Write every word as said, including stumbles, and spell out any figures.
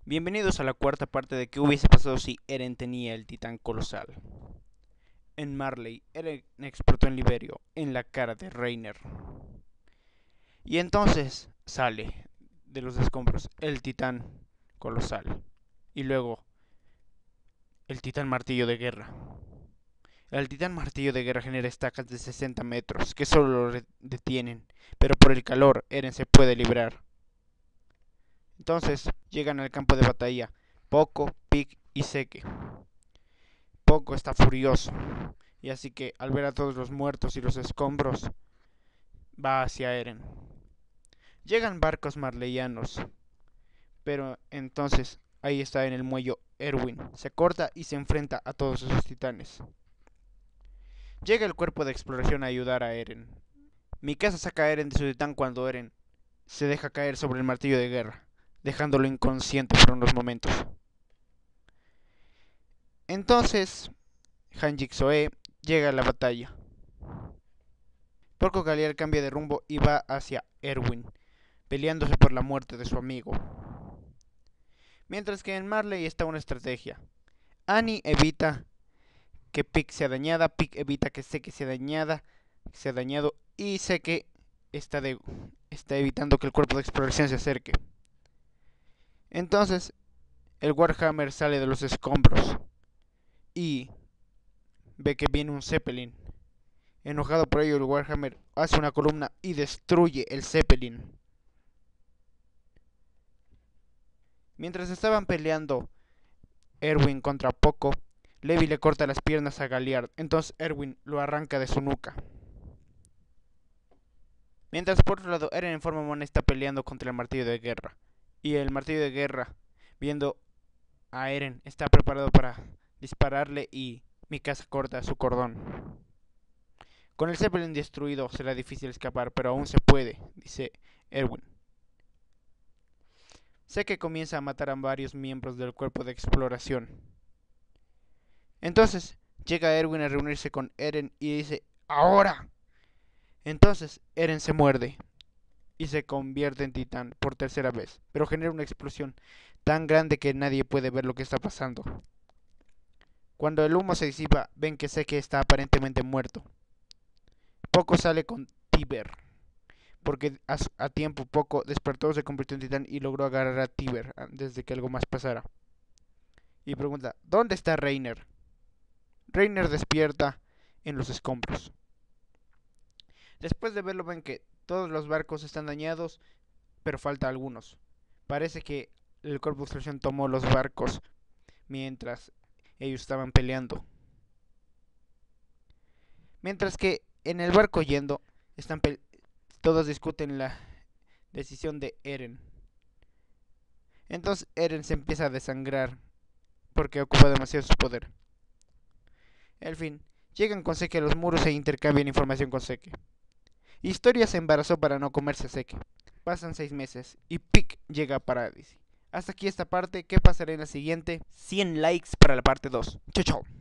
Bienvenidos a la cuarta parte de qué hubiese pasado si Eren tenía el titán colosal. En Marley, Eren explotó en Liberio, en la cara de Reiner. Y entonces sale de los escombros el titán colosal. Y luego el titán martillo de guerra. El titán martillo de guerra genera estacas de sesenta metros que solo lo detienen, pero por el calor Eren se puede librar. Entonces llegan al campo de batalla Poco, Pig y Zeke. Poco está furioso, y así que al ver a todos los muertos y los escombros, va hacia Eren. Llegan barcos marleyanos, pero entonces ahí está en el muelle Erwin. Se corta y se enfrenta a todos esos titanes. Llega el cuerpo de exploración a ayudar a Eren. Mikasa saca a Eren de su titán cuando Eren se deja caer sobre el martillo de guerra, dejándolo inconsciente por unos momentos. Entonces, Hanjik Soe llega a la batalla. Porco Galeal cambia de rumbo y va hacia Erwin, peleándose por la muerte de su amigo. Mientras que en Marley está una estrategia. Annie evita que Pig sea dañada, Pig evita que Zeke sea dañada, sea dañado y Zeke está, de, está evitando que el cuerpo de exploración se acerque. Entonces, el Warhammer sale de los escombros y ve que viene un Zeppelin. Enojado por ello, el Warhammer hace una columna y destruye el Zeppelin. Mientras estaban peleando Erwin contra Poco, Levi le corta las piernas a Galliard, entonces Erwin lo arranca de su nuca. Mientras por otro lado Eren en forma humana está peleando contra el martillo de guerra, y el martillo de guerra, viendo a Eren, está preparado para dispararle y Mikasa corta su cordón. Con el Zeppelin destruido será difícil escapar, pero aún se puede, dice Erwin. Sé que comienza a matar a varios miembros del cuerpo de exploración. Entonces llega Erwin a reunirse con Eren y dice ¡ahora! Entonces Eren se muerde y se convierte en titán por tercera vez, pero genera una explosión tan grande que nadie puede ver lo que está pasando. Cuando el humo se disipa, ven que Zeke está aparentemente muerto. Poco sale con Tybur, porque a, a tiempo Poco despertó, se convirtió en titán y logró agarrar a Tybur antes de que algo más pasara. Y pregunta, ¿dónde está Reiner? Reiner despierta en los escombros. Después de verlo ven que todos los barcos están dañados, pero falta algunos. Parece que el cuerpo de exploración tomó los barcos mientras ellos estaban peleando. Mientras que en el barco yendo, están todos discuten la decisión de Eren. Entonces Eren se empieza a desangrar porque ocupa demasiado su poder. En fin, llegan con Zeke a los muros e intercambian información con Zeke. Historia se embarazó para no comerse a Zeke. Pasan seis meses y Pig llega a Paradis. Hasta aquí esta parte, ¿qué pasará en la siguiente? cien likes para la parte dos. Chau chau.